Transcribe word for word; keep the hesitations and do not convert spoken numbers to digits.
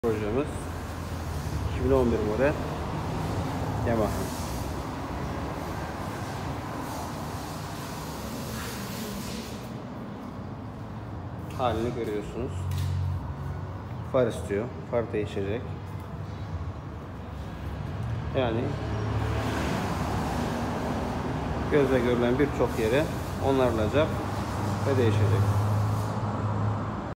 Projemiz iki bin on bir model Yamaha. Halini görüyorsunuz. Far istiyor. Far değişecek. Yani gözle görülen birçok yere onarılacak ve değişecek.